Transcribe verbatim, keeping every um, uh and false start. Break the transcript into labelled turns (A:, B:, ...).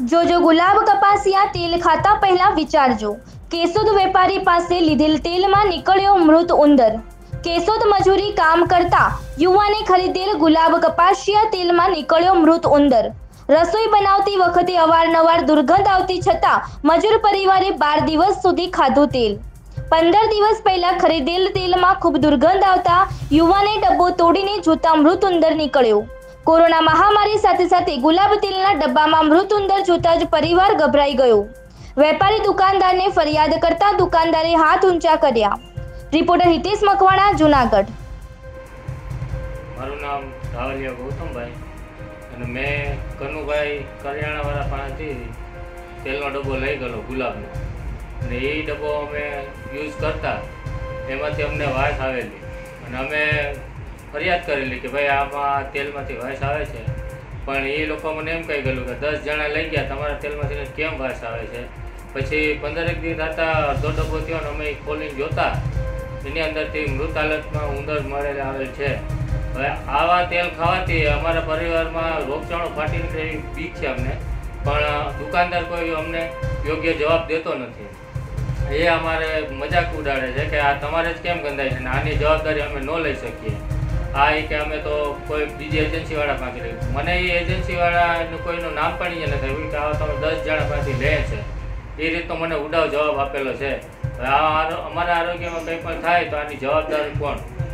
A: જોજો ગુલાબ કપાસિયા તેલ ખાતા પહેલા વિચારજો। કેશોદ વેપારી પાસે લીધેલ તેલમાં નીકળ્યો મૃત ઉંદર। કેશોદ મજૂરી કામ કરતા યુવાને ખરીદેલ ગુલાબ કપાસિયા તેલમાં નીકળ્યો મૃત ઉંદર। રસોઈ બનાવતી વખતે અવારનવાર દુર્ગંધ આવતી છતાં મજૂર પરિવારે બાર દિવસ સુધી ખાધું તેલ। પંદર દિવસ પહેલા ખરીદેલ તેલમાં ખૂબ દુર્ગંધ આવતા યુવાને ડબ્બો તોડીને જોતા મૃત ઉંદર નીકળ્યો। કોરોના મહામારી સાથે સાથે ગુલાબ તેલના ડબ્બામાં મૃત ઉંદર જોતા જ પરિવાર ગભરાઈ ગયો। વેપારી દુકાનદારને ફરિયાદ કરતા દુકાનદારે હાથ ઊંચા કર્યા। રિપોર્ટર હિતેશ મકવાણા, જૂનાગઢ।
B: મારું નામ રાવલિયા ગૌતમભાઈ અને મેં કનુભાઈ કરિયાણાવાળા પાસેથી તેલનો ડબ્બો લઈ ગયેલો ગુલાબનો અને એ ડબ્બો અમે યુઝ કરતા એમાંથી અમને વાસ આવેલી અને અમે ફરિયાદ કરેલી કે ભાઈ આમાં તેલમાંથી વાસ આવે છે, પણ એ લોકો મને એમ કહી ગયેલું કે દસ જણા લઈ ગયા તમારા તેલમાંથી કેમ વાસ આવે છે। પછી પંદરેક દિવસ થતા અડધો ડબ્બો થયો અને અમે ખોલીને જોતા એની અંદરથી મૃત હાલતમાં ઉંદર મળેલા આવેલ છે। હવે આવા તેલ ખાવાથી અમારા પરિવારમાં રોગચાળો ફાટી નીકળે એવી બીક છે અમને, પણ દુકાનદાર કોઈ અમને યોગ્ય જવાબ દેતો નથી। એ અમારે મજાક ઉડાડે છે કે આ તમારે જ કેમ ગંધાય છે ને આની જવાબદારી અમે ન લઈ શકીએ। આ એ કે અમે તો કોઈ બીજી એજન્સીવાળા પાસે લઈ, મને એ એજન્સીવાળાનું કોઈનું નામ પણ એ નથી એવું કે આ તમે દસ જણા પાસેથી લે છે એ રીતનો મને ઉડાવ જવાબ આપેલો છે। હવે આ અમારા આરોગ્યમાં કંઈ પણ થાય તો આની જવાબદારી કોણ?